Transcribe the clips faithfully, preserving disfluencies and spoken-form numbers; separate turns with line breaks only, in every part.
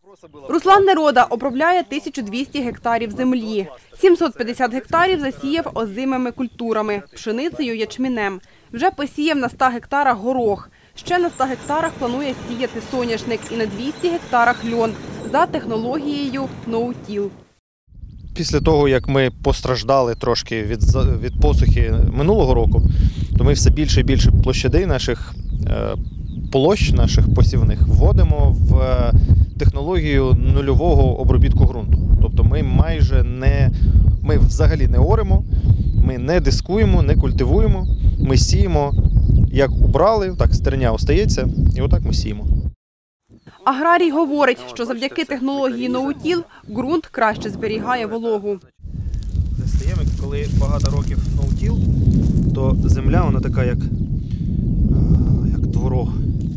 Руслан Нерода обробляє тисячу двісті гектарів землі. сімсот п'ятдесят гектарів засіяв озимими культурами – пшеницею, ячменем. Вже посіяв на ста гектарах горох. Ще на ста гектарах планує сіяти соняшник і на двісті гектарах льон за технологією ноутіл.
Після того, як ми постраждали трошки від, від посухи минулого року, то ми все більше і більше площадей наших е, площ, наших посівних вводимо в технологію нульового обробітку ґрунту. Тобто ми майже не, ми взагалі не оремо, ми не дискуємо, не культивуємо, ми сіємо, як убрали, так стерня остається, і отак ми сіємо.
Аграрій говорить, що завдяки технології ноутіл ґрунт краще зберігає вологу.
Застаємо, коли багато років ноутіл, то земля вона така, як, як творог.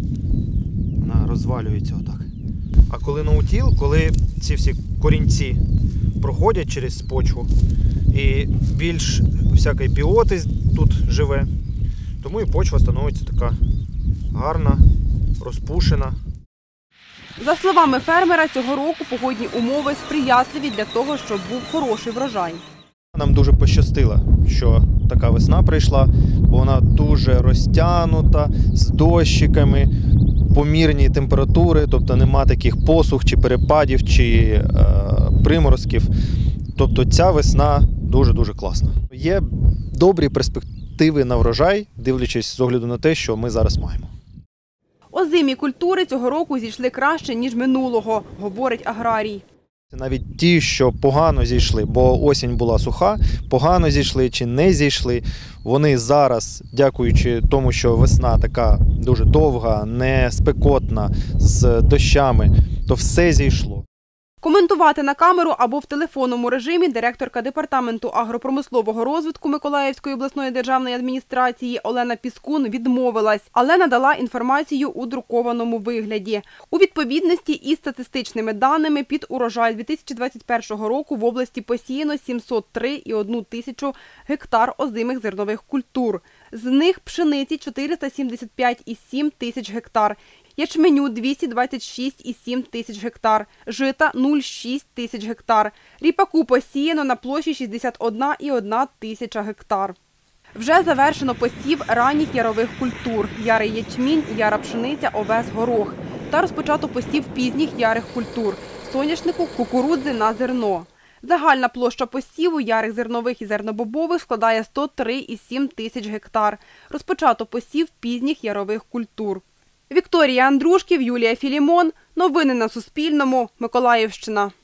Вона розвалюється отак. А коли ноутіл, коли ці всі корінці проходять через почву і більш всякої біоти тут живе, тому і почва становиться така гарна, розпушена.
За словами фермера, цього року погодні умови сприятливі для того, щоб був хороший врожай.
Нам дуже пощастило, що така весна прийшла, бо вона дуже розтягнута, з дощиками, помірні температури, тобто нема таких посух чи перепадів, чи е, приморозків. Тобто ця весна дуже-дуже класна. Є добрі перспективи на врожай, дивлячись з огляду на те, що ми зараз маємо.
Озимі культури цього року зійшли краще, ніж минулого, говорить аграрій.
Навіть ті, що погано зійшли, бо осінь була суха, погано зійшли чи не зійшли, вони зараз, дякуючи тому, що весна така дуже довга, не спекотна, з дощами, то все зійшло.
Коментувати на камеру або в телефонному режимі директорка Департаменту агропромислового розвитку Миколаївської обласної державної адміністрації Олена Піскун відмовилась, але надала інформацію у друкованому вигляді. У відповідності із статистичними даними під урожай дві тисячі двадцять першого року в області посіяно сімсот три цілих одну тисячу гектар озимих зернових культур. З них пшениці чотириста сімдесят п'ять цілих сім тисяч гектар, ячменю двісті двадцять шість цілих сім тисяч гектар, жита нуль цілих шість тисяч гектар. Ріпаку посіяно на площі шістдесят одна цілих одна тисяча гектар. Вже завершено посів ранніх ярових культур – ярий ячмінь, яра пшениця, овес, горох. Та розпочато посів пізніх ярих культур – соняшнику, кукурудзи на зерно. Загальна площа посіву ярих зернових і зернобобових складає сто три цілих сім тисяч гектар. Розпочато посів пізніх ярових культур. Вікторія Андрушків, Юлія Філімон. Новини на Суспільному. Миколаївщина.